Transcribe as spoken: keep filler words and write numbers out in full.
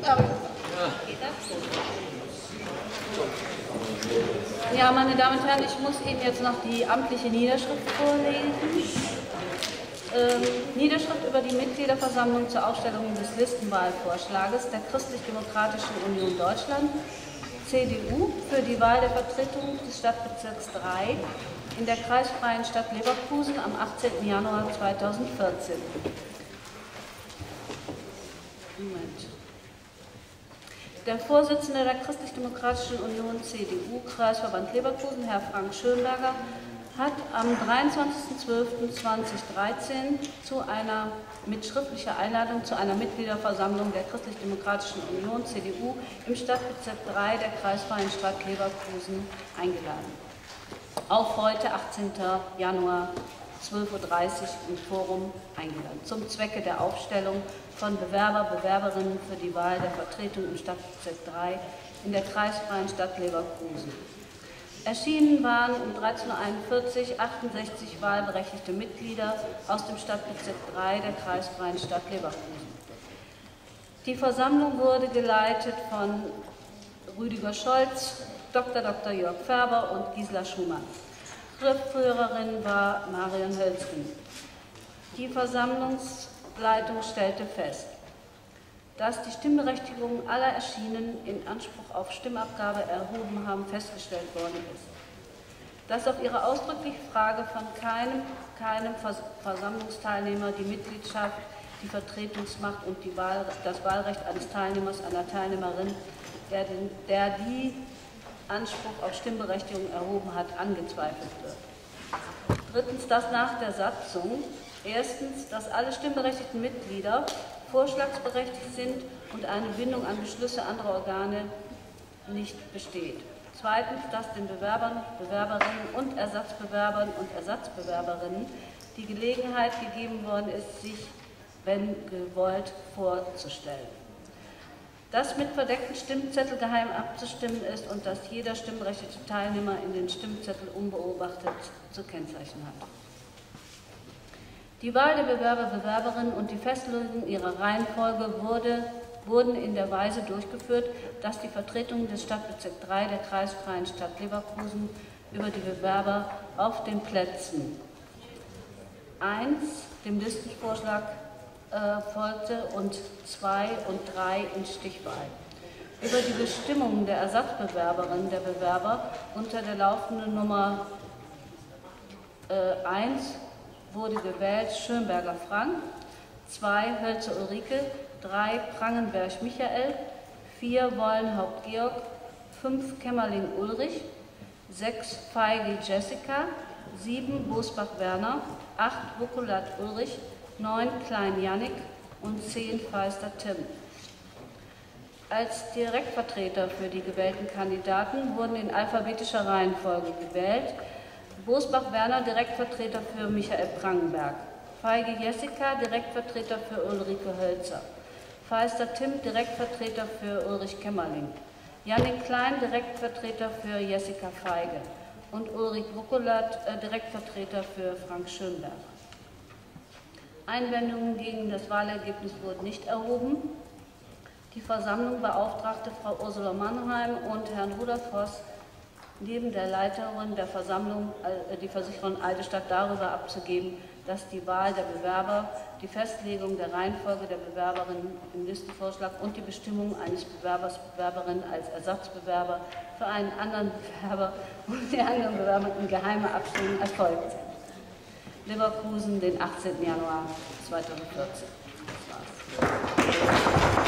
Ja, meine Damen und Herren, ich muss Ihnen jetzt noch die amtliche Niederschrift vorlesen. Ähm, Niederschrift über die Mitgliederversammlung zur Aufstellung des Listenwahlvorschlages der Christlich-Demokratischen Union Deutschland, C D U, für die Wahl der Vertretung des Stadtbezirks drei in der kreisfreien Stadt Leverkusen am achtzehnten Januar zweitausendvierzehn. Moment. Der Vorsitzende der Christlich-Demokratischen Union C D U, Kreisverband Leverkusen, Herr Frank Schönberger, hat am dreiundzwanzigsten zwölften zweitausenddreizehn zu einer mit schriftlicher Einladung zu einer Mitgliederversammlung der Christlich-Demokratischen Union C D U im Stadtbezirk drei der kreisfreien Stadt Leverkusen eingeladen. Auf heute, achtzehnten Januar, zwölf Uhr dreißig im Forum eingeladen, zum Zwecke der Aufstellung von Bewerber, Bewerberinnen für die Wahl der Vertretung im Stadtbezirk drei in der kreisfreien Stadt Leverkusen. Erschienen waren um dreizehn Uhr einundvierzig achtundsechzig wahlberechtigte Mitglieder aus dem Stadtbezirk drei der kreisfreien Stadt Leverkusen. Die Versammlung wurde geleitet von Rüdiger Scholz, Doktor Doktor Jörg Färber und Gisela Schumann. Schriftführerin war Marion Hölzgen. Die Versammlungsleitung stellte fest, dass die Stimmberechtigung aller Erschienenen in Anspruch auf Stimmabgabe erhoben haben, festgestellt worden ist. Dass auf ihre ausdrückliche Frage von keinem, keinem Versammlungsteilnehmer die Mitgliedschaft, die Vertretungsmacht und die Wahl, das Wahlrecht eines Teilnehmers, einer Teilnehmerin, der, den, der die Anspruch auf Stimmberechtigung erhoben hat, angezweifelt wird. Drittens, dass nach der Satzung erstens, dass alle stimmberechtigten Mitglieder vorschlagsberechtigt sind und eine Bindung an Beschlüsse anderer Organe nicht besteht. Zweitens, dass den Bewerbern, Bewerberinnen und Ersatzbewerbern und Ersatzbewerberinnen die Gelegenheit gegeben worden ist, sich, wenn gewollt, vorzustellen. Dass mit verdeckten Stimmzettel geheim abzustimmen ist und dass jeder stimmberechtigte Teilnehmer in den Stimmzettel unbeobachtet zu kennzeichnen hat. Die Wahl der Bewerber, Bewerberinnen und die Festlegung ihrer Reihenfolge wurde, wurden in der Weise durchgeführt, dass die Vertretung des Stadtbezirks drei der kreisfreien Stadt Leverkusen über die Bewerber auf den Plätzen eins dem Listenvorschlag äh, folgte und zwei und drei in Stichwahl. Über die Bestimmungen der Ersatzbewerberinnen der Bewerber unter der laufenden Nummer äh, eins wurde gewählt Schönberger Frank, zwei Hölzer Ulrike, drei Prangenberg Michael, vier Wollenhaupt Georg, fünf Kämmerling Ulrich, sechs Feige Jessica, sieben Bosbach Werner, acht Wuckelat Ulrich, neun Klein Jannik und zehn Feister Tim. Als Direktvertreter für die gewählten Kandidaten wurden in alphabetischer Reihenfolge gewählt Bosbach Werner, Direktvertreter für Michael Prangenberg, Feige Jessica, Direktvertreter für Ulrike Hölzer, Feister Tim, Direktvertreter für Ulrich Kämmerling, Jannik Klein, Direktvertreter für Jessica Feige und Ulrich Wuckelat, äh, Direktvertreter für Frank Schönberger. Einwendungen gegen das Wahlergebnis wurden nicht erhoben. Die Versammlung beauftragte Frau Ursula Mannheim und Herrn Rudolf Voss, neben der Leiterin der Versammlung die Versicherung Eidesstadt darüber abzugeben, dass die Wahl der Bewerber, die Festlegung der Reihenfolge der Bewerberinnen im Listenvorschlag und die Bestimmung eines Bewerbers, Bewerberin als Ersatzbewerber für einen anderen Bewerber und die anderen Bewerber in geheimer Abstimmung erfolgt sind. Leverkusen, den achtzehnten Januar zweitausendvierzehn. Das war's.